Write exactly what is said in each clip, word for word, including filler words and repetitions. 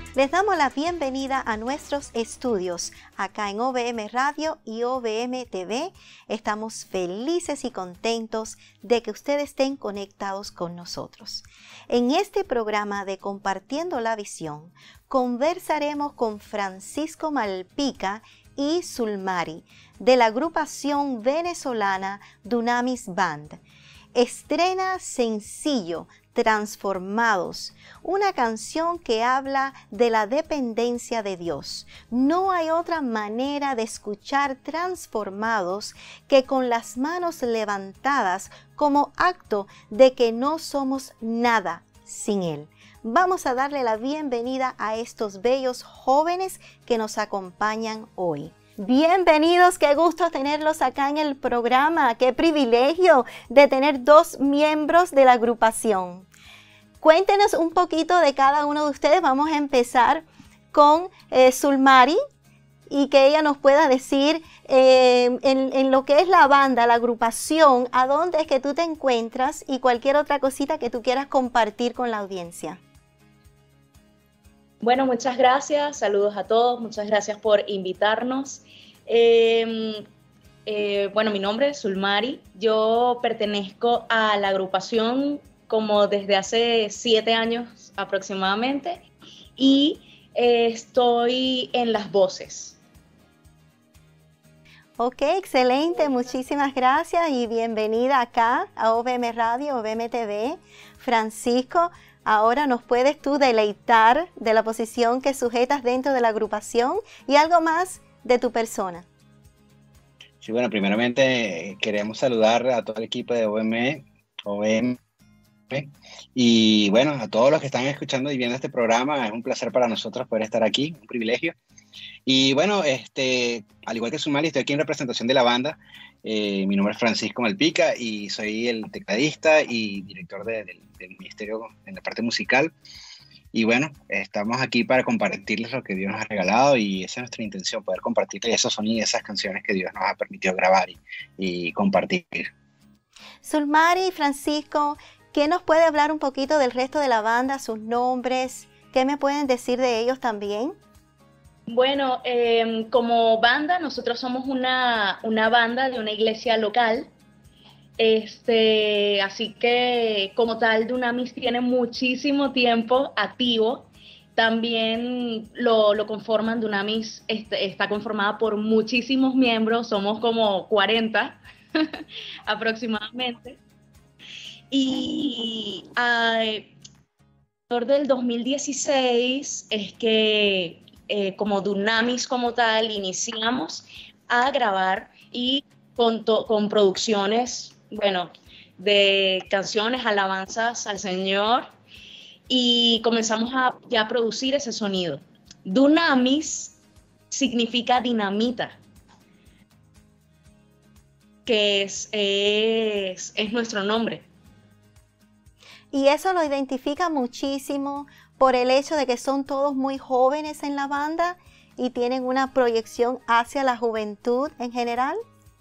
Les damos la bienvenida a nuestros estudios acá en O V M Radio y O V M T V. Estamos felices y contentos de que ustedes estén conectados con nosotros. En este programa de Compartiendo la Visión, conversaremos con Francisco Malpica y Sulmari de la agrupación venezolana Dunamis Band. Estrena sencillo Transformados, una canción que habla de la dependencia de Dios. No hay otra manera de escuchar Transformados que con las manos levantadas como acto de que no somos nada sin Él. Vamos a darle la bienvenida a estos bellos jóvenes que nos acompañan hoy. Bienvenidos, qué gusto tenerlos acá en el programa, qué privilegio de tener dos miembros de la agrupación. Cuéntenos un poquito de cada uno de ustedes. Vamos a empezar con eh, Sulmari y que ella nos pueda decir eh, en, en lo que es la banda, la agrupación, a dónde es que tú te encuentras y cualquier otra cosita que tú quieras compartir con la audiencia. Bueno, muchas gracias, saludos a todos, muchas gracias por invitarnos. Eh, eh, bueno, mi nombre es Sulmari, yo pertenezco a la agrupación como desde hace siete años aproximadamente y eh, estoy en las voces. Ok, excelente, muchísimas gracias y bienvenida acá a O V M Radio, O V M T V. Francisco, ahora nos puedes tú deleitar de la posición que sujetas dentro de la agrupación y algo más de tu persona. Sí, bueno, primeramente queremos saludar a todo el equipo de O V M, O V M y bueno, a todos los que están escuchando y viendo este programa. Es un placer para nosotros poder estar aquí, un privilegio. Y bueno, este, al igual que Sulmari, estoy aquí en representación de la banda. Eh, mi nombre es Francisco Malpica y soy el tecladista y director de, de, del ministerio en la parte musical. Y bueno, estamos aquí para compartirles lo que Dios nos ha regalado y esa es nuestra intención, poder compartirles esos sonidos, esas canciones que Dios nos ha permitido grabar y, y compartir. Sulmari y Francisco, ¿qué nos puede hablar un poquito del resto de la banda, sus nombres? ¿Qué me pueden decir de ellos también? Bueno, eh, como banda, nosotros somos una, una banda de una iglesia local, este, así que como tal Dunamis tiene muchísimo tiempo activo. También lo, lo conforman, Dunamis este, está conformada por muchísimos miembros, somos como cuarenta aproximadamente. Y alrededor del dos mil dieciséis es que Eh, como Dunamis como tal, iniciamos a grabar y con, to, con producciones, bueno, de canciones, alabanzas al Señor, y comenzamos a ya producir ese sonido. Dunamis significa dinamita, que es, es, es nuestro nombre. Y eso lo identifica muchísimo por el hecho de que son todos muy jóvenes en la banda y tienen una proyección hacia la juventud en general.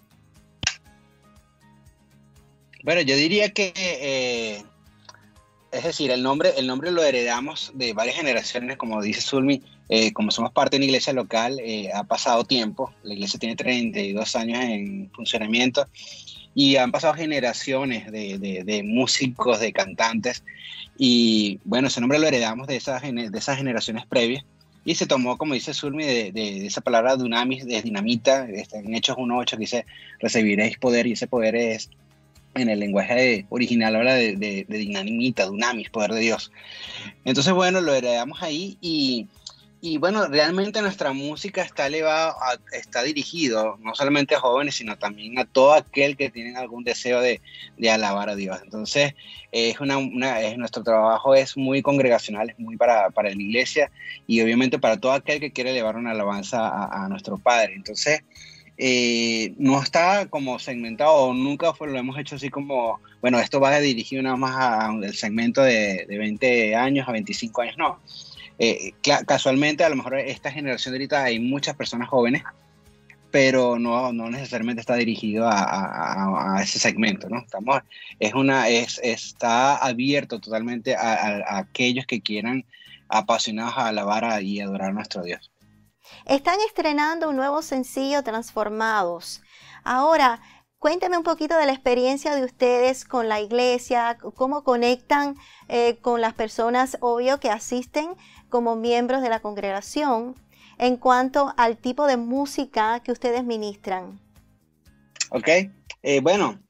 Bueno, yo diría que, eh, es decir, el nombre, el nombre lo heredamos de varias generaciones, como dice Sulmi, eh, como somos parte de una iglesia local, eh, ha pasado tiempo, la iglesia tiene treinta y dos años en funcionamiento, y han pasado generaciones de, de, de músicos, de cantantes, y bueno, ese nombre lo heredamos de esas, de esas generaciones previas, y se tomó, como dice Sulmi, de, de, de esa palabra Dunamis, de dinamita, en Hechos uno ocho que dice, recibiréis poder, y ese poder es, en el lenguaje original habla de, de, de dinamita, Dunamis, poder de Dios. Entonces, bueno, lo heredamos ahí, y Y bueno, realmente nuestra música está elevada, a, está dirigido no solamente a jóvenes, sino también a todo aquel que tiene algún deseo de, de alabar a Dios. Entonces, es una, una, es, nuestro trabajo es muy congregacional, es muy para, para la iglesia y obviamente para todo aquel que quiere elevar una alabanza a, a nuestro Padre. Entonces, eh, no está como segmentado, o nunca fue, lo hemos hecho así como, bueno, esto va dirigido nada más al segmento de, de veinte años a veinticinco años, no. Eh, casualmente, a lo mejor esta generación de ahorita hay muchas personas jóvenes, pero no, no necesariamente está dirigido a, a, a ese segmento, ¿no? Estamos, es una, es, está abierto totalmente a, a, a aquellos que quieran apasionados a alabar y adorar a nuestro Dios. Están estrenando un nuevo sencillo, Transformados. Ahora, cuénteme un poquito de la experiencia de ustedes con la iglesia, cómo conectan eh, con las personas, obvio, que asisten como miembros de la congregación, en cuanto al tipo de música que ustedes ministran. Ok, eh, bueno,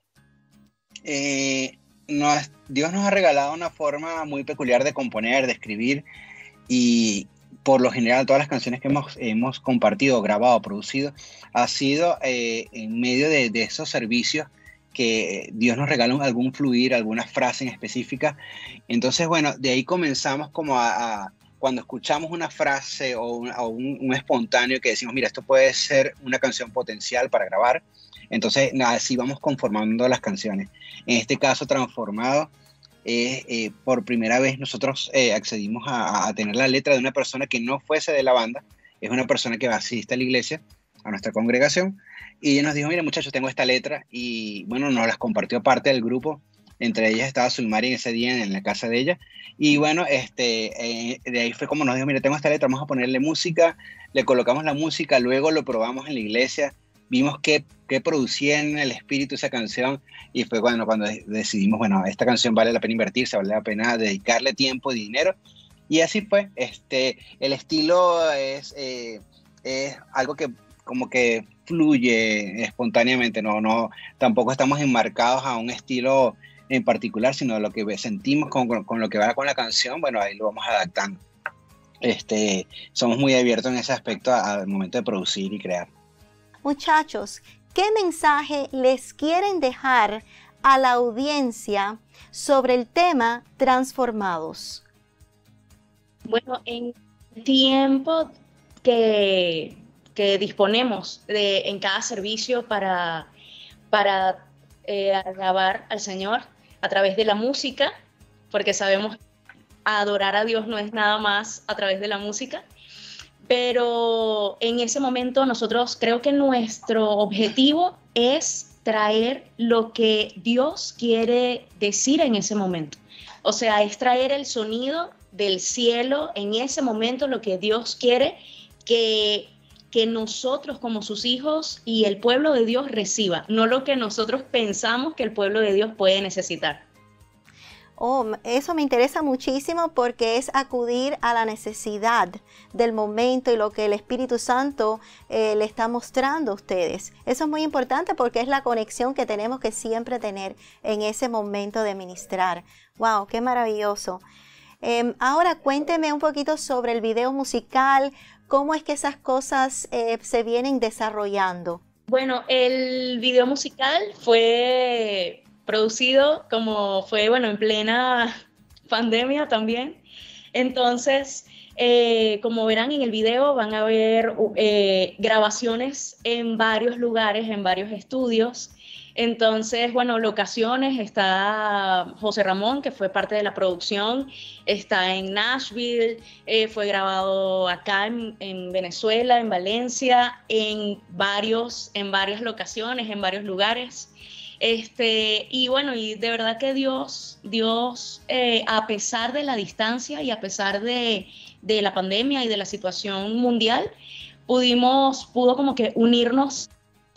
eh, nos, Dios nos ha regalado una forma muy peculiar de componer, de escribir, y por lo general todas las canciones que hemos, hemos compartido, grabado, producido, ha sido eh, en medio de, de esos servicios que Dios nos regala algún fluir, alguna frase en específica. Entonces, bueno, de ahí comenzamos como a, a cuando escuchamos una frase o, un, o un, un espontáneo que decimos, mira, esto puede ser una canción potencial para grabar. Entonces, así vamos conformando las canciones. En este caso, Transformado, eh, eh, por primera vez nosotros eh, accedimos a, a tener la letra de una persona que no fuese de la banda. Es una persona que asiste a la iglesia, a nuestra congregación, y ella nos dijo, mira muchachos, tengo esta letra, y bueno, nos las compartió parte del grupo. Entre ellas estaba Zulmari en ese día en la casa de ella, y bueno, este, eh, de ahí fue como nos dijo, mira, tengo esta letra, vamos a ponerle música, le colocamos la música, luego lo probamos en la iglesia, vimos qué, qué producía en el espíritu esa canción, y fue cuando, cuando decidimos, bueno, esta canción vale la pena invertirse, vale la pena dedicarle tiempo y dinero, y así fue. Este, el estilo es, eh, es algo que como que fluye espontáneamente, no, no, tampoco estamos enmarcados a un estilo en particular, sino lo que sentimos con, con, con lo que va con la canción, bueno, ahí lo vamos adaptando. Este, somos muy abiertos en ese aspecto al momento de producir y crear. Muchachos, ¿qué mensaje les quieren dejar a la audiencia sobre el tema Transformados? Bueno, en tiempo que, que disponemos de, en cada servicio para, para eh, alabar al Señor a través de la música, porque sabemos que adorar a Dios no es nada más a través de la música, pero en ese momento nosotros creo que nuestro objetivo es traer lo que Dios quiere decir en ese momento. O sea, es traer el sonido del cielo en ese momento, lo que Dios quiere que, que nosotros como sus hijos y el pueblo de Dios reciba, no lo que nosotros pensamos que el pueblo de Dios puede necesitar. Oh, eso me interesa muchísimo porque es acudir a la necesidad del momento y lo que el Espíritu Santo eh, le está mostrando a ustedes. Eso es muy importante porque es la conexión que tenemos que siempre tener en ese momento de ministrar. ¡Wow! ¡Qué maravilloso! Eh, ahora cuénteme un poquito sobre el video musical, cómo es que esas cosas eh, se vienen desarrollando. Bueno, el video musical fue producido como fue, bueno, en plena pandemia también. Entonces, eh, como verán en el video, van a ver eh, grabaciones en varios lugares, en varios estudios. Entonces, bueno, locaciones, está José Ramón, que fue parte de la producción, está en Nashville, eh, fue grabado acá en, en Venezuela, en Valencia, en, varios, en varias locaciones, en varios lugares. Este, y bueno, y de verdad que Dios, Dios eh, a pesar de la distancia y a pesar de, de la pandemia y de la situación mundial, pudimos, pudo como que unirnos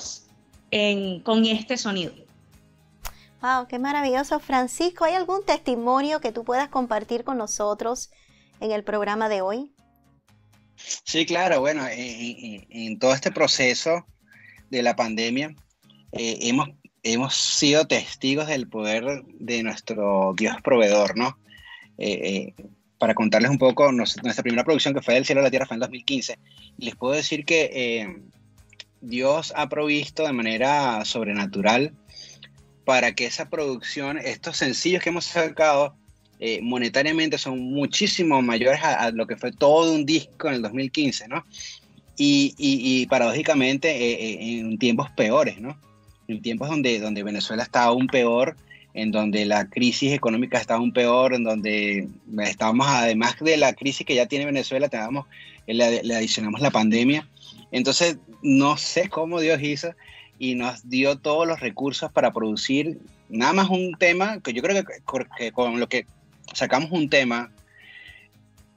en, con este sonido. Wow, qué maravilloso. Francisco, ¿hay algún testimonio que tú puedas compartir con nosotros en el programa de hoy? Sí, claro, bueno, en, en, en todo este proceso de la pandemia, eh, hemos hemos sido testigos del poder de nuestro Dios proveedor, ¿no? Eh, eh, para contarles un poco, nos, nuestra primera producción, que fue Del cielo a la tierra, fue en dos mil quince, y les puedo decir que eh, Dios ha provisto de manera sobrenatural para que esa producción, estos sencillos que hemos sacado, eh, monetariamente son muchísimo mayores a, a lo que fue todo un disco en el dos mil quince, ¿no? Y, y, y paradójicamente eh, eh, en tiempos peores, ¿no? En tiempos donde, donde Venezuela está aún peor, en donde la crisis económica está aún peor, en donde estábamos, además de la crisis que ya tiene Venezuela, tenemos, le, le adicionamos la pandemia. Entonces, no sé cómo Dios hizo y nos dio todos los recursos para producir nada más un tema, que yo creo que, que con lo que sacamos un tema,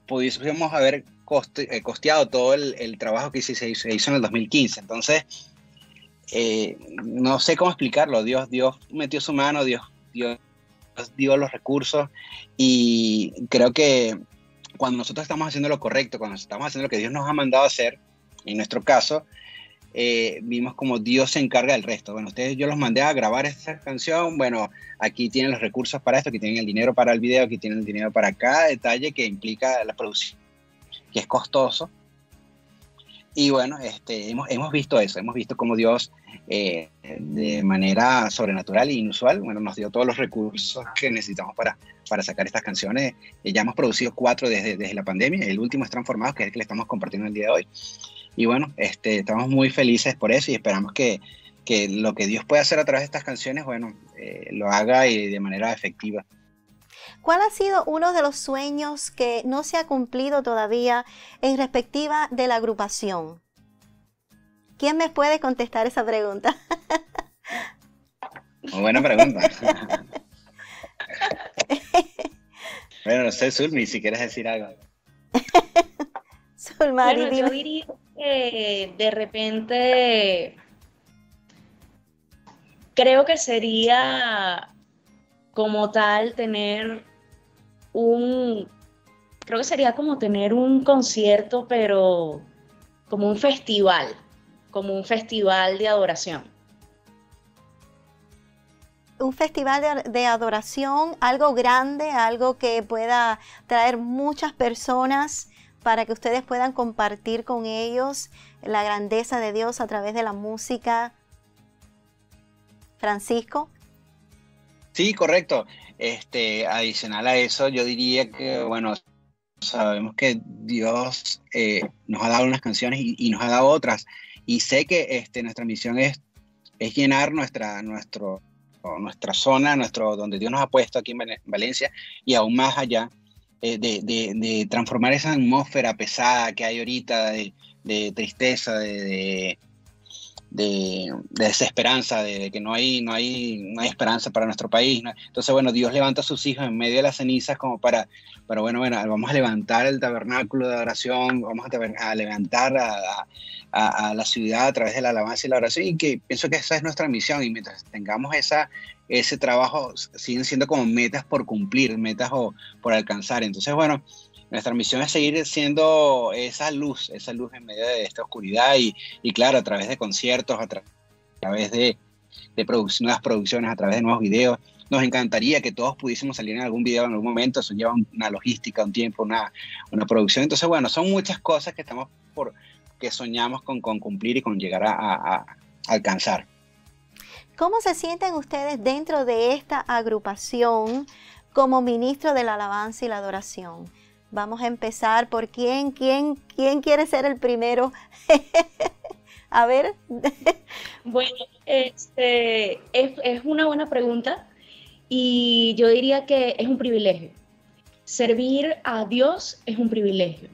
pudiésemos haber coste, eh, costeado todo el, el trabajo que se hizo, se hizo en el dos mil quince. Entonces, eh, no sé cómo explicarlo. Dios, Dios metió su mano, Dios, Dios dio los recursos, y creo que cuando nosotros estamos haciendo lo correcto, cuando estamos haciendo lo que Dios nos ha mandado a hacer, en nuestro caso, eh, vimos como Dios se encarga del resto. Bueno, ustedes, yo los mandé a grabar esta canción, bueno, aquí tienen los recursos para esto, aquí tienen el dinero para el video, aquí tienen el dinero para cada detalle que implica la producción, que es costoso. Y bueno, este, hemos, hemos visto eso, hemos visto cómo Dios, eh, de manera sobrenatural e inusual, bueno, nos dio todos los recursos que necesitamos para, para sacar estas canciones. Eh, ya hemos producido cuatro desde, desde la pandemia, el último es Transformados, que es el que le estamos compartiendo el día de hoy. Y bueno, este, estamos muy felices por eso, y esperamos que, que lo que Dios puede hacer a través de estas canciones, bueno, eh, lo haga y de manera efectiva. ¿Cuál ha sido uno de los sueños que no se ha cumplido todavía en respectiva de la agrupación? ¿Quién me puede contestar esa pregunta? Muy buena pregunta. Bueno, no sé, Zulmi, si quieres decir algo. Zulmari, bueno, yo diría que de repente creo que sería como tal tener un, creo que sería como tener un concierto, pero como un festival, como un festival de adoración. Un festival de, de adoración, algo grande, algo que pueda traer muchas personas para que ustedes puedan compartir con ellos la grandeza de Dios a través de la música. Francisco. Sí, correcto. Este, adicional a eso, yo diría que, bueno, sabemos que Dios eh, nos ha dado unas canciones y, y nos ha dado otras. Y sé que este, nuestra misión es, es llenar nuestra, nuestro, nuestra zona, nuestro, donde Dios nos ha puesto aquí en Valencia, y aún más allá, eh, de, de, de transformar esa atmósfera pesada que hay ahorita, de, de tristeza, de... de De, de desesperanza, de que no hay, no, hay, no hay esperanza para nuestro país, ¿no? Entonces, bueno, Dios levanta a sus hijos en medio de las cenizas como para, para bueno, bueno, vamos a levantar el tabernáculo de adoración, vamos a, a levantar a, a, a la ciudad a través de la alabanza y la oración, y que pienso que esa es nuestra misión, y mientras tengamos esa, ese trabajo, siguen siendo como metas por cumplir, metas o, por alcanzar. Entonces, bueno, nuestra misión es seguir siendo esa luz, esa luz en medio de esta oscuridad, y, y claro, a través de conciertos, a, tra a través de, de produ nuevas producciones, a través de nuevos videos. Nos encantaría que todos pudiésemos salir en algún video en algún momento. Eso lleva una logística, un tiempo, una, una producción. Entonces, bueno, son muchas cosas que estamos por, que soñamos con, con cumplir y con llegar a, a, a alcanzar. ¿Cómo se sienten ustedes dentro de esta agrupación como ministro de la alabanza y la adoración? Vamos a empezar por quién, quién, quién quiere ser el primero. A ver. Bueno, este, es, es una buena pregunta, y yo diría que es un privilegio. Servir a Dios es un privilegio.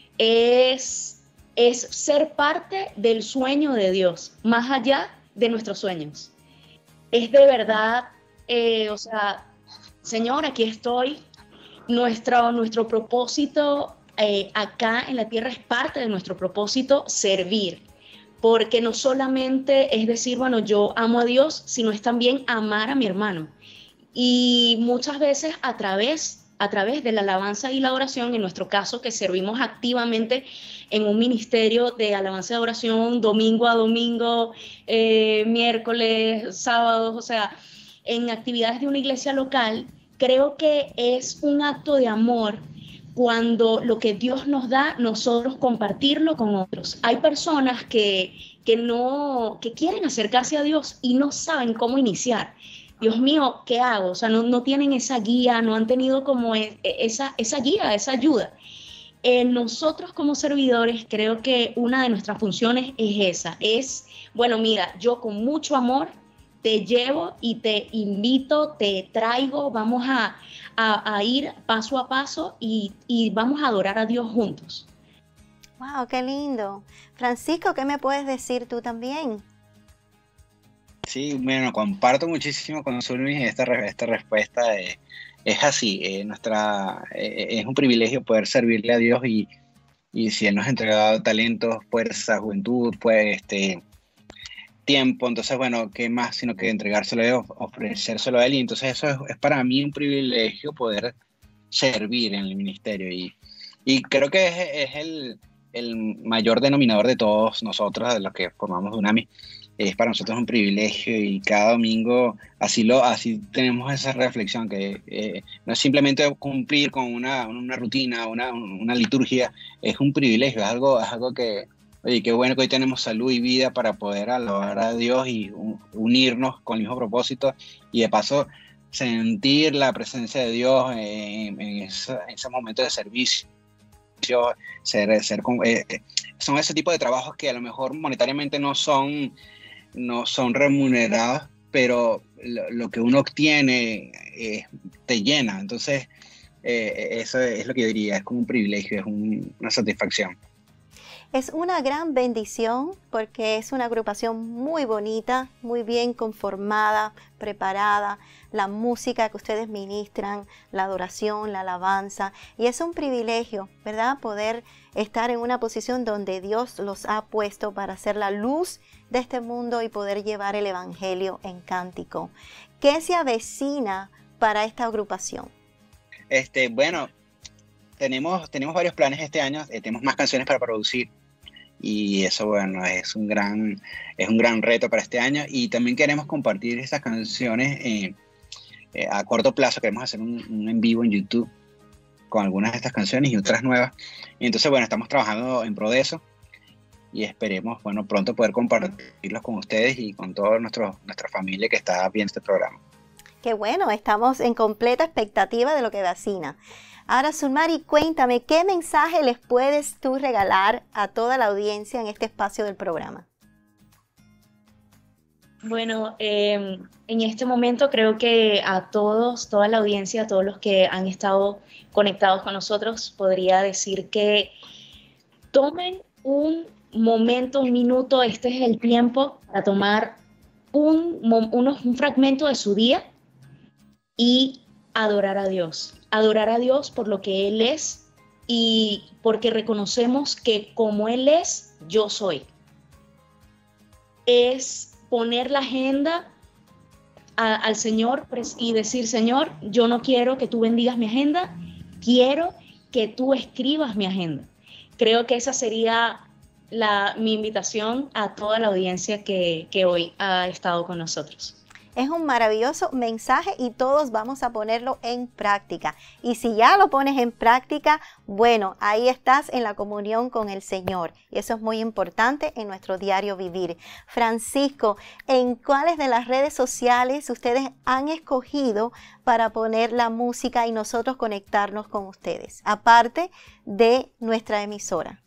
Es, es ser parte del sueño de Dios, más allá de nuestros sueños. Es de verdad, eh, o sea, Señor, aquí estoy. Nuestro, nuestro propósito eh, acá en la tierra es parte de nuestro propósito servir, porque no solamente es decir, bueno, yo amo a Dios, sino es también amar a mi hermano. Y muchas veces a través, a través de la alabanza y la oración, en nuestro caso que servimos activamente en un ministerio de alabanza y adoración, domingo a domingo, eh, miércoles, sábados, o sea, en actividades de una iglesia local, creo que es un acto de amor cuando lo que Dios nos da, nosotros compartirlo con otros. Hay personas que, que, no, que quieren acercarse a Dios y no saben cómo iniciar. Dios mío, ¿qué hago? O sea, no, no tienen esa guía, no han tenido como esa, esa guía, esa ayuda. Eh, nosotros como servidores, creo que una de nuestras funciones es esa, es, bueno, mira, yo con mucho amor te llevo y te invito, te traigo, vamos a, a, a ir paso a paso y, y vamos a adorar a Dios juntos. ¡Wow, qué lindo! Francisco, ¿qué me puedes decir tú también? Sí, bueno, comparto muchísimo con Zulmi esta, esta respuesta. De, es así, eh, nuestra, eh, es un privilegio poder servirle a Dios y, y si Él nos ha entregado talentos, fuerza, juventud, pues este, tiempo, entonces bueno, ¿qué más sino que entregárselo a Él, ofrecérselo a Él? Y entonces eso es, es para mí un privilegio poder servir en el ministerio y, y creo que es, es el, el mayor denominador de todos nosotros, de los que formamos Dunamis. Es para nosotros un privilegio y cada domingo así, lo, así tenemos esa reflexión que eh, no es simplemente cumplir con una, una rutina, una, una liturgia, es un privilegio, es algo, es algo que, oye, qué bueno que hoy tenemos salud y vida para poder alabar a Dios y un, unirnos con el mismo propósito y de paso sentir la presencia de Dios en, en, ese, en ese momento de servicio. Ser, ser, eh, son ese tipo de trabajos que a lo mejor monetariamente no son no son remunerados, pero lo, lo que uno obtiene eh, te llena. Entonces, eh, eso es lo que yo diría, es como un privilegio, es un, una satisfacción. Es una gran bendición porque es una agrupación muy bonita, muy bien conformada, preparada, la música que ustedes ministran, la adoración, la alabanza, y es un privilegio, ¿verdad? Poder estar en una posición donde Dios los ha puesto para ser la luz de este mundo y poder llevar el evangelio en cántico. ¿Qué se avecina para esta agrupación? Este, bueno, tenemos, tenemos varios planes este año, eh, tenemos más canciones para producir y eso, bueno, es un gran, es un gran reto para este año y también queremos compartir estas canciones eh, eh, a corto plazo. Queremos hacer un, un en vivo en YouTube con algunas de estas canciones y otras nuevas, y entonces, bueno, estamos trabajando en pro de eso y esperemos, bueno, pronto poder compartirlos con ustedes y con toda nuestra familia que está viendo este programa. Qué bueno, estamos en completa expectativa de lo que vecina. Ahora, Sulmari, cuéntame, ¿qué mensaje les puedes tú regalar a toda la audiencia en este espacio del programa? Bueno, eh, en este momento creo que a todos, toda la audiencia, a todos los que han estado conectados con nosotros, podría decir que tomen un momento, un minuto, este es el tiempo para tomar un, unos, un fragmento de su día y adorar a Dios. Adorar a Dios por lo que Él es y porque reconocemos que como Él es, yo soy. Es poner la agenda a, al Señor y decir, Señor, yo no quiero que tú bendigas mi agenda, quiero que tú escribas mi agenda. Creo que esa sería la, mi invitación a toda la audiencia que, que hoy ha estado con nosotros. Es un maravilloso mensaje y todos vamos a ponerlo en práctica. Y si ya lo pones en práctica, bueno, ahí estás en la comunión con el Señor. Y eso es muy importante en nuestro diario vivir. Francisco, ¿en cuáles de las redes sociales ustedes han escogido para poner la música y nosotros conectarnos con ustedes? Aparte de nuestra emisora.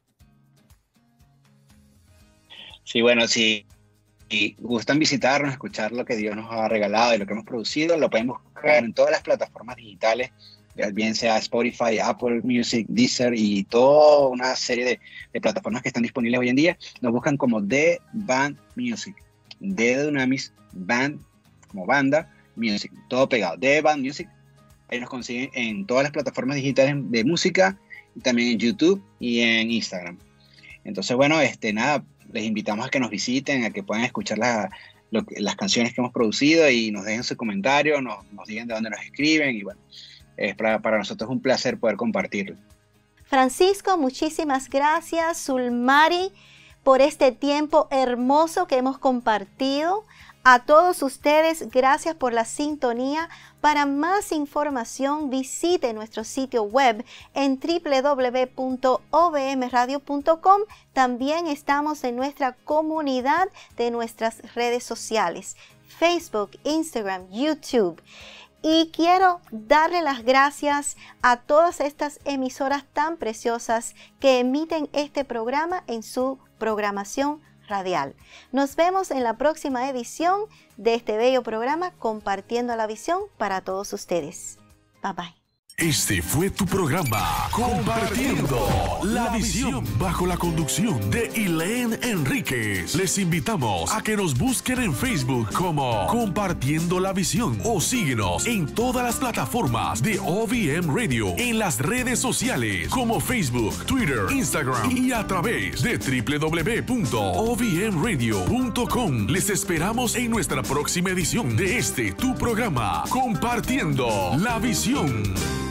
Sí, bueno, sí. Si gustan visitarnos, escuchar lo que Dios nos ha regalado y lo que hemos producido, lo pueden buscar en todas las plataformas digitales, bien sea Spotify, Apple Music, Deezer y toda una serie de, de plataformas que están disponibles hoy en día. Nos buscan como The Band Music, The Dunamis, Band, como banda, Music, todo pegado, The Band Music. Ahí nos consiguen en todas las plataformas digitales de música, y también en YouTube y en Instagram. Entonces, bueno, este, nada, les invitamos a que nos visiten, a que puedan escuchar la, lo, las canciones que hemos producido y nos dejen su comentario, nos, nos digan de dónde nos escriben y bueno, es para, para nosotros es un placer poder compartirlo. Francisco, muchísimas gracias. Sulmari, por este tiempo hermoso que hemos compartido. A todos ustedes, gracias por la sintonía. Para más información, visite nuestro sitio web en doble u doble u doble u punto o v m radio punto com. También estamos en nuestra comunidad de nuestras redes sociales, Facebook, Instagram, YouTube. Y quiero darle las gracias a todas estas emisoras tan preciosas que emiten este programa en su programación radial. Nos vemos en la próxima edición de este bello programa Compartiendo la Visión para todos ustedes. Bye bye. Este fue tu programa Compartiendo la Visión, bajo la conducción de Elaine Enríquez. Les invitamos a que nos busquen en Facebook como Compartiendo la Visión o síguenos en todas las plataformas de O V M Radio, en las redes sociales como Facebook, Twitter, Instagram y a través de w w w punto o v m radio punto com. Les esperamos en nuestra próxima edición de este tu programa Compartiendo la Visión.